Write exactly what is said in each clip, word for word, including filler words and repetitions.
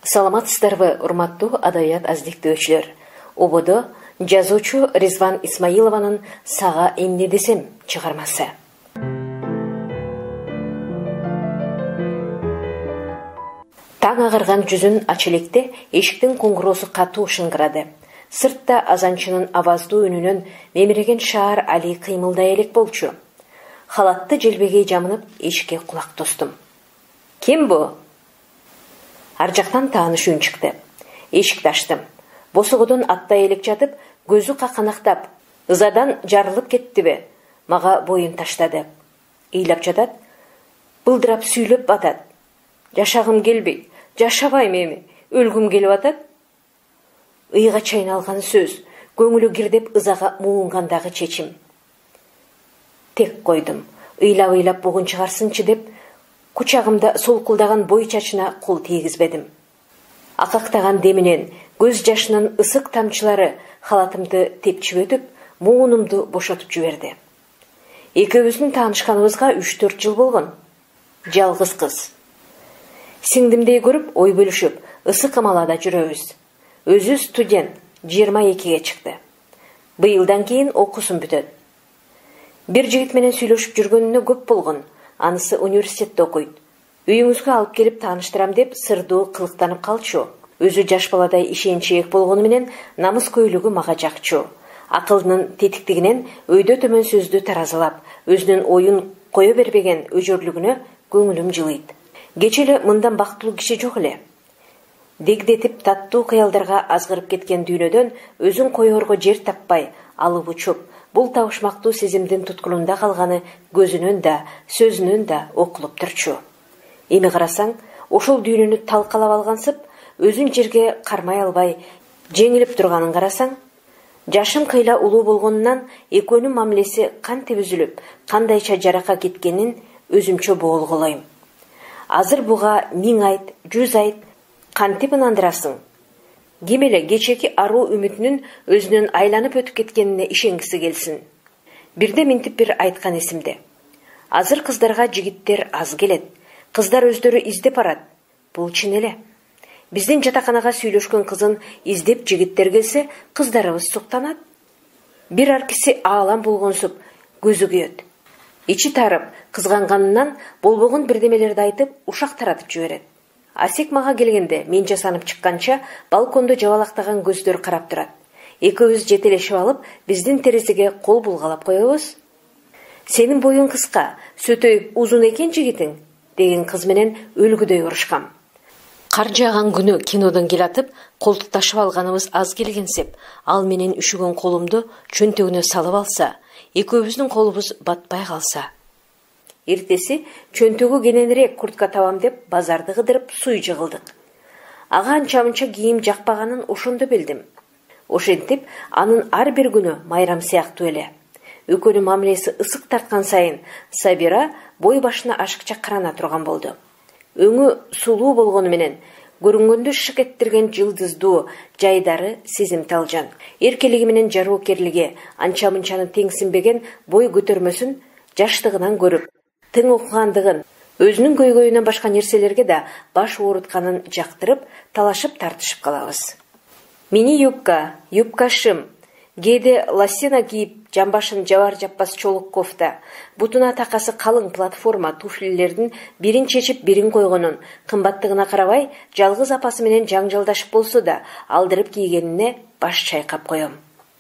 Саламатсыздарбы, урматтуу адабият аздиктөөчүлөр. Ободо жазуучу Резван Исмаилованын «Сага эмне десем» чыгармасы. Таң агырган жүзүн ачылекте эшиктин коңгуроосу катуу шыңгырады. Сыртта азанчынын аваздуу үнүнөн мемиреген шаар Али кыймылдай элек болчу. Халатты желбегей жамынып эшикке кулак тостум. Ким бу? Ар жактан тааныш үн чыкты. Эшикти ачтым. Босогодон аттай элек жатып, көзү каканактап, ызадан жарылып кеттиби? Мага боюн таштады. Ыйлап жатат, былдырап сүйлөп атат. Жашагым келбейт, жашабайм эми, өлгүм келип атат. Ыйга чайналган сөз, көңүлү кирдеп ызага муунгандагы чечим. Тек койдум. Ыйлап-ыйлап бугун чыгарсынчы деп, кучагымда солкулдаган бой чачына кол тийгизбедим. Акактаган деминен көз жашынын ысык тамчылары халатымды тепчип өтүп, муунумду бошотуп жиберди. Экөөбүздүн таанышканыбызга үч төрт жыл болгон. Жалгыз кыз. Сиңдимдей көрүп, ой бөлүшүп, ысык амалада жүрөбүз. Өзү студент, жыйырма экиге чыкты. Быйылдан кийин окуусун бүтөт. Бир жигит менен сүйлөшүп жүргөнүнө көп болгон. Анысы университетте окуйт. Үйүңүзгө алып келип тааныштырам деп сырдуу кылыктанып калчу. Өзү жаш баладай ишенчээк болгону менен намыс көйлүгү мага жакчу. Акылдын тетиктигинен өйдө төмөн сөздү таразалап, өзүнүн оюн кое бербеген өжөрлүгүнө көңүлүм жылыйт. Кече эле мындан бактылуу киши жок эле. Дегдетип таттуу кыялдарга азгырып кеткен дүйнөдөн өзүн коерго жер таппай, алып учуп, бул табышмактуу сезимдин туткунунда калганы көзүнөн да, сөзүнөн да окулуп турчу. Эми карасаң, ошол дүйнөнү талкалап алгансып, өзүн жерге кармай албай, жеңилип турганын карасаң, жашым кыйла улуу болгонунан экөөнүн мамилеси кантип үзүлүп, кандайча жарака кеткенин өзүмчө боолголойм. Азыр буга миң айт, жүз айт, кантип ынандырасың? Ким эле кечеки аруу үмүтүнүн өзүнөн айланып өтүп кеткенине ишенгиси келсин. Бирде минтип бир айткан эсимде. Азыр кыздарга жигиттер аз келет. Кыздар өздөрү издеп барат. Бул чын эле. Биздин жатаканага сүйлөшкөн кызын издеп жигиттер келсе, кыздарыбыз суктанат. Бир аркиси аалам болгонсуп, көзү күйөт. Ичи тарып, кызганганынан болбогон бирдемелерди айтып, ушак таратып жиберет. Асек мага келгенде, мен жасанып чыкканча, балкондо жабалактаган көздөр карап турат. Экөөбүз жетелешип алып, биздин терезеге кол булгалап коебуз. Сенин боюң кыска, сөтөйүп узун экен жигитиң, деген кыз менен өлгүдөй урушкам. Кар жааган күнү кинодон келатып, колтукташып алганыбыз аз келгенсеп, ал менен үшүгөн колумду чөнтөгүнө салып алса, экөөбүздүн колубуз батпай калса. Эртеси чөнтөгү кененирээк куртка табам деп базарды кыдырып суй жыгылдык. Ага анча-мынча кийим жакпаганын ошондо билдим. Ошентип, анын ар бир күнү майрам сыяктуу эле. Экөөнүн мамилеси ысык тарткан сайын Сабира бой башына ашыкча карана турган болду. Өңү сулуу болгону менен көрүнгөндө шык эттирген жылдыздуу, жайдары сезимталжан. Эркелиги менен жароокерлиги анча-мынчаны теңсинбеген бой көтөрмөсүн жаштыгынан көрүп, тың окугандыгын, өзүнүн көйгөйүнөн башка нерселерге да баш оорутканын жактырып, талашып тартышып калабыз. Мини юбка, юбкашым, кээде лосина кийип, жамбашын жабар жаппас чолок кофта, бутуна такасы калың платформа туфлилердин бирин чечип бирин койгонун, кымбаттыгына карабай, жалгыз апасы менен жаңжалдашып болсо да, алдырып кийгенине баш чайкап коем.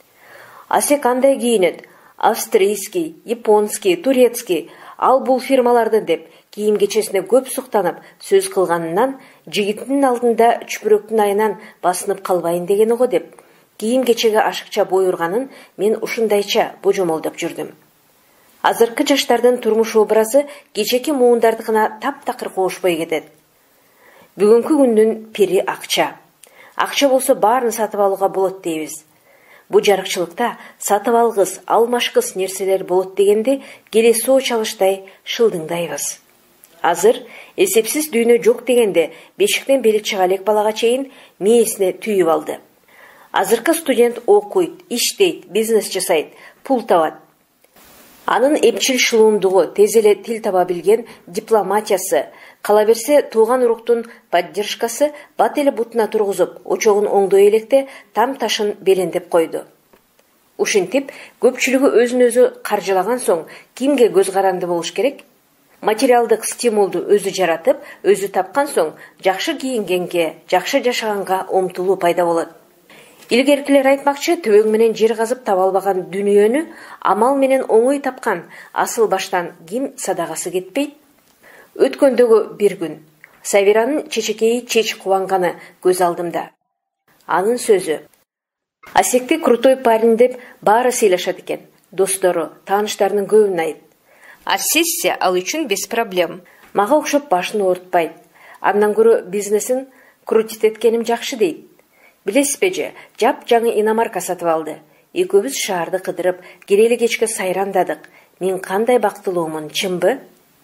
Асек андай кийинет, австрийский, японский, турецкий, ал бул фирмаларды деп, кийим кечесине көп суктанып, сөз кылганынан, жигитинин алдында чүпүрөктүн айынан басынып калбайын дегени го деп, кийим кечеге ашыкча бойурганын мен ушундайча божомолдоп жүрдүм. Азыркы жаштардын турмуш образы кечеки муундардыкына таптакыр кошпой кетет. Бүгүнкү күндүн пири акча. Акча болсо баарын сатып алууга болот дейбиз. Бу жарыкчылыкта сатып алгыс, алмашкыс нерселер болот дегенде келесоо чалыштай шылдыңдайбыз. Азыр эсепсиз дүйнө жок дегенде бешиктен бели чыга элек балага чейин мээсине түйүп алды. Азыркы студент окуйт, иштейт, бизнес жасайт, пул табат. Анын эпчил шылуундугу, тез эле тил таба билген дипломатиясы, Кала берсе, тууган уруктун поддержкасы бат эле бутуна тургузуп, очогун оңдой электе там ташын белендеп койду. Ушинтип, көпчүлүгү өзүн өзү каржылаган соң кимге көз каранды болуш керек? Материалдык стимулду өзү жаратып, өзү тапкан соң жакшы кийингенге, жакшы жашаганга умтулуу пайда болот. Илгеркилер айтмакчы, төбөң менен жер казып таба албаган дүнүйөнү амал менен оңой тапкан асыл баштан ким садагасы кетпейт? Өткөндөгү бир күн Сабиранын чечекейи чеч кубанганы көз алдымда. Анын сөзү: Асекти крутой парень деп баары сыйлашат экен. Достору, тааныштарынын көбү унайт. А сессия ал үчүн без проблем. Мага окшоп башын оорутпайт. Андан көрө бизнесин крутит эткеним жакшы дейт. Билесизби же, жап жаңы иномарка сатып алды. Экөөбүз шаарды кыдырып, кирели кечке сайрандадык. Мен кандай бактылуумун, чынбы?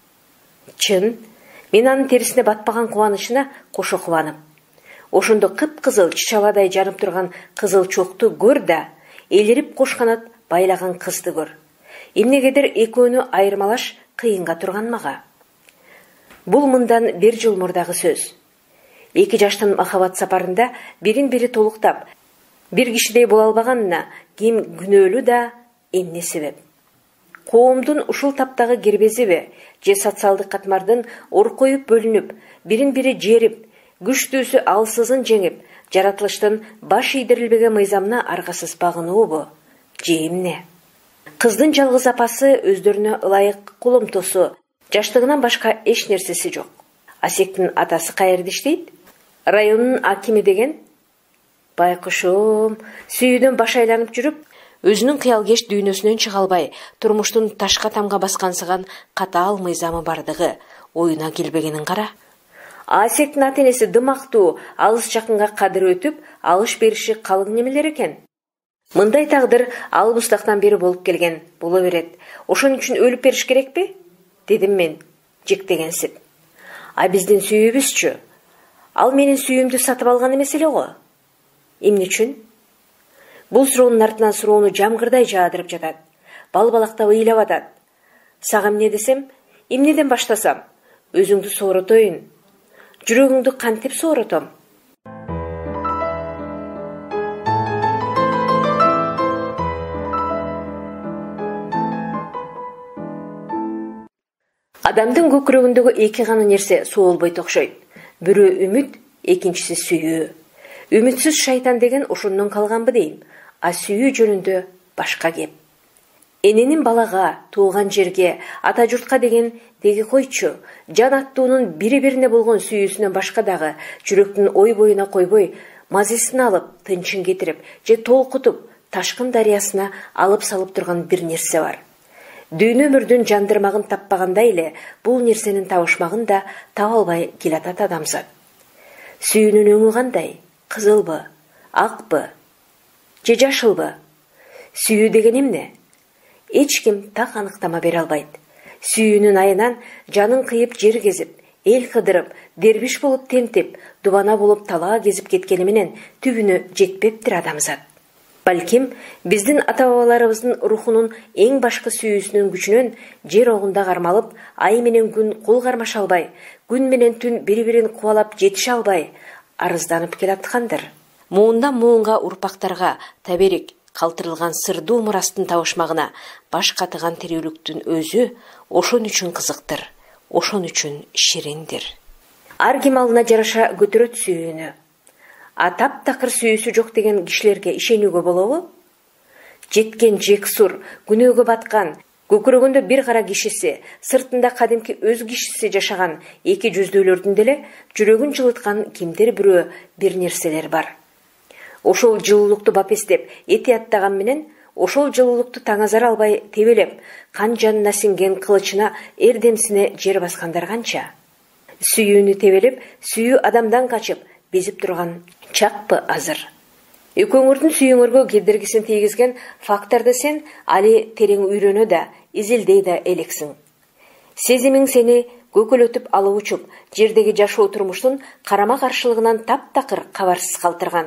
Чын. Мен анын терисине батпаган кубанычына кошо кубанып. Ошондо кып-кызыл чычабадай жанып турган кызыл чокту көр да, элирип кош канат байлаган кызды көр. Эмнегедир экөөнү айырмалаш кыйынга турган мага. Бул мындан бир жыл мурдагы сөз. Эки жаштын махабат сапарында бирин-бири толуктап, бир кишидей боло албаганына ким күнөөлүү да, эмне себеп? Коомдун ушул таптагы кирбезиби же социалдык катмардын оркоюп бөлүнүп, бирин-бири жерип, күчтүүсү алсызын жеңип, жаратылыштын баш ийдирилбеген мыйзамына аргасыз багынуубу? Же эмне? Кыздын жалгыз апасы өздөрүнө ылайык кулумтосу, жаштыгынан башка эч нерсеси жок. Асектин атасы каерде иштейт? Районунун акими деген. Байкушум, сүйүүдөн баш айланып жүрүп, өзүнүн кыялкеш дүйнөсүнөн чыга албай, турмуштун ташка тамга баскансыган катаал мыйзамы бардыгы оюна келбегенин кара. Асектин ата-энеси дымактуу, алыс жакынга кадыр өтүп, алыш бериши калың немелер экен. Мындай тагдыр албыстактан бери болуп келген боло берет. Ошон үчүн өлүп бериш керекпи? Дедим мен, жектегенсип. А биздин сүйүүбүзчү? Ал менин сүйүүмдү сатып алган эмес эле го. Эмне үчүн? Бул суроонун артынан суроону жамгырдай жаадырып жатат. Бал-балактап ыйлап атат. Сага эмне десем, эмнеден баштасам? Өзүңдү сооротоюн. Жүрөгүңдү кантип сооротом? Адамдын көкүрөгүндөгү эки гана нерсе соолбойт окшойт. Бирөө үмүт, экинчиси сүйүү. Үмүтсүз шайтан деген ошондон калганбы дейм, а сүйүү жөнүндө башка кеп. Эненин балага, тууган жерге, ата журтка деген деги койчу, жан аттуунун бири-бирине болгон сүйүүсүнөн башка дагы жүрөктүн ой боюна койбой, мазесин алып, тынчын кетирип, же толкутуп, ташкын дарыясына алып салып турган бир нерсе бар. Дүйнө өмүрдүн жандырмагын таппагандай эле, бул нерсенин табышмагын да таба албай келатат адамзат. Сүйүүнүн өңү кандай? Кызылбы, акпы, же жашылбы? Сүйүү деген эмне? Эч ким так аныктама бере албайт. Сүйүүнүн айынан жанын кыйып жер кезип, эл кыдырып, дербиш болуп тентип, дубана болуп талаа кезип кеткени менен түбүнө жетпептир адамзат. Балким, биздин ата-бабаларыбыздын рухунун эң башкы сүйүүсүнүн күчүнөн жер огунда кармалып, ай менен күн кол кармаша албай, күн менен түн бири-бирин кубалап жетише албай, арызданып келаткандыр. Муундан муунга урпактарга таберик калтырылган сырдуу мурастын табышмагына баш катыган тирүүлүктүн өзү ошон үчүн кызыктыр, ошон үчүн шириндир. Ар ким алдына жараша көтөрөт сүйүүнү. А таптакыр сүйүүсү жок деген кишилерге ишенүүгө болобу? Жеткен жексур, күнөөгө баткан, көкүрөгүндө бир кара кишиси, сыртында кадимки өз кишиси жашаган эки жүздүүлөрдүн деле жүрөгүн жылыткан кимдир бирөө бир нерселер бар. Ошол жылуулукту бапестеп, этияттаган менен, ошол жылуулукту таңазар албай тебелеп, кан жанына сиңген кылычына эрдемсине жер баскандар канча? Сүйүүнү тебелеп, сүйүү адамдан качып, безип турган чакпы азыр? Экөөңөрдүн сүйүүңөргө кедергисин тийгизген факторду сен али терең үйрөнө да, изилдей да элексиң. Сезимиң сени көкөлөтүп алып учуп, жердеги жашоо турмуштун карама каршылыгынан таптакыр кабарсыз калтырган.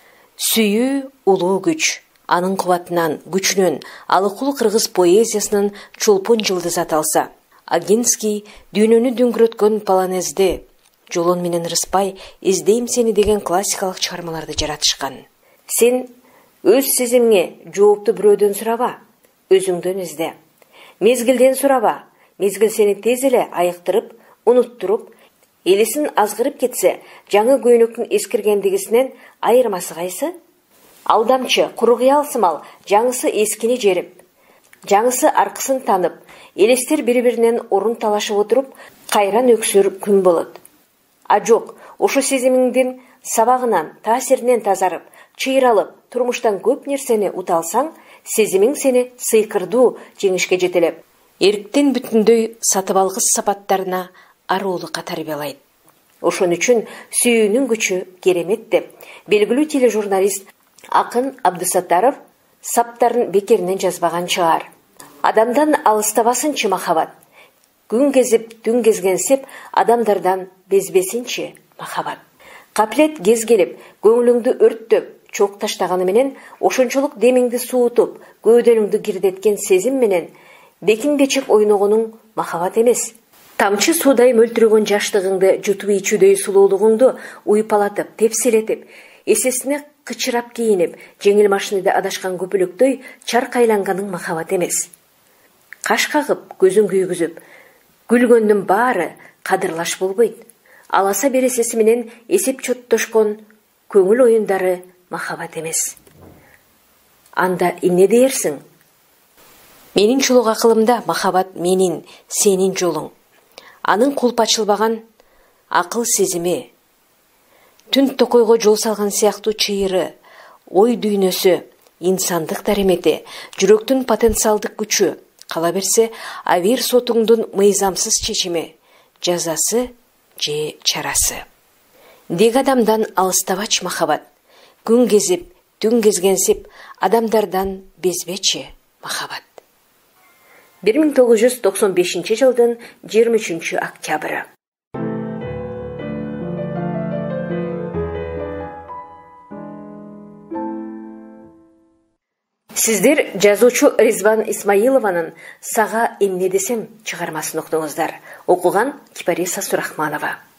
Сүйүү улуу күч. Анын кубатынан, күчүнөн алыкул кыргыз поэзиясынын чулпун жылдыз аталса, Агинский дүйнөнү дүңгүрөткөн полонезди «Жолон менен ырыспай, издейм сени» деген классикалык чыгармаларды жаратышкан. Сен өз сезимиңе жоопту бирөөдөн сураба, өзүңдөн изде. Мезгилден сураба, мезгил сени тез эле айыктырып, унуттуруп, элесин азгырып кетсе, жаңы көйнөктүн эскиргендигисинен айырмасы кайсы? Алдамчы, куру кыялсымал, жаңысы эскини жерип, жаңысы аркысын танып, элестер бири-биринен орун талашып отуруп, кайран өксүр күн болот. А жок, ошо сезимиңдин сабагынан, таасиринен тазарып, чыйралып, турмуштан көп нерсени уталсаң, сезимиң сени сыйкырдуу жеңишке жетелеп, эрктен бүтүндөй сатып алгыс сапаттарына аруулукка тарбиялайт. Ошон үчүн сүйүүнүн күчү керемет деп, белгилүү тележурналист Акын Абдысаттаров саптарын бекеринен жазбаган чыгар. Адамдан алыстабасынчы махабат. Күн кезип, түн кезгенсип, адамдардан безбесинчи махабат. Каплет кез келип, көңүлүңдү өрттөп, чок таштаганы менен, ошончолук демиңди суутуп, көөдөнүңдү кирдеткен сезим менен бекиң бечип ойногонуң махабат эмес. Тамчы суудай мөлтүрөгөн жаштыгыңды жутуп ичүүдөй сулуулугуңду уйпалатып, тепселетип, эсесине кычырап кийинип, жеңил машинеде адашкан көпөлөктөй чаркайланганың махабат эмес. Каш кагып, көзүң күйгүзүп, күлгөндүн баары кадырлаш болбойт. Аласа бересеси менен эсеп чоттошкон көңүл оюндары махабат эмес. Анда эмне дейерсиң? Менин чулук акылымда махабат менин, сенин жолуң. Анын кулп ачылбаган акыл сезими, түн токойго жол салган сыяктуу чыйыры, ой дүйнөсү, инсандык даремети, жүрөктүн потенциалдык күчү, кала берсе, авир сотуңдун мыйзамсыз чечими, жазасы же чарасы. Деги адамдан алыстабач махабат, күн кезип, түн кезгенсип, адамдардан безбечи махабат. бир миң тогуз жүз токсон бешинчи жылдын жыйырма үчүнчү октябры. Сиздер жазуучу Ризван Исмаилованын «Сага эмне десем» чыгармасын уктуңуздар. Окуган Кипариса Сурахманова.